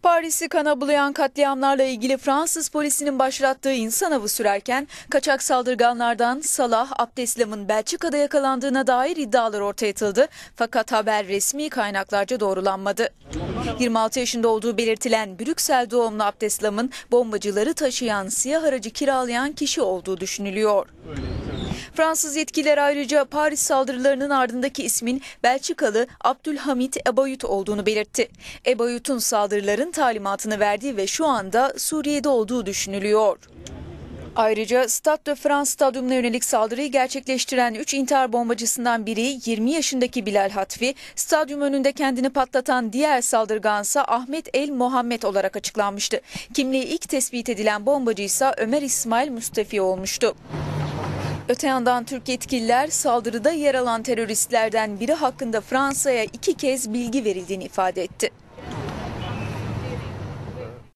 Paris'i kana bulayan katliamlarla ilgili Fransız polisinin başlattığı insan avı sürerken kaçak saldırganlardan Salah Abdeslam'ın Belçika'da yakalandığına dair iddialar ortaya atıldı. Fakat haber resmi kaynaklarca doğrulanmadı. 26 yaşında olduğu belirtilen Brüksel doğumlu Abdeslam'ın bombacıları taşıyan siyah aracı kiralayan kişi olduğu düşünülüyor. Fransız yetkililer ayrıca Paris saldırılarının ardındaki ismin Belçikalı Abdülhamit Ebayout olduğunu belirtti. Ebayout'un saldırıların talimatını verdiği ve şu anda Suriye'de olduğu düşünülüyor. Ayrıca Stade de France stadyumuna yönelik saldırıyı gerçekleştiren 3 intihar bombacısından biri 20 yaşındaki Bilal Hatfi, stadyum önünde kendini patlatan diğer saldırgansa Ahmet El Mohammed olarak açıklanmıştı. Kimliği ilk tespit edilen bombacı ise Ömer İsmail Mustafi olmuştu. Öte yandan Türk yetkililer saldırıda yer alan teröristlerden biri hakkında Fransa'ya 2 kez bilgi verildiğini ifade etti.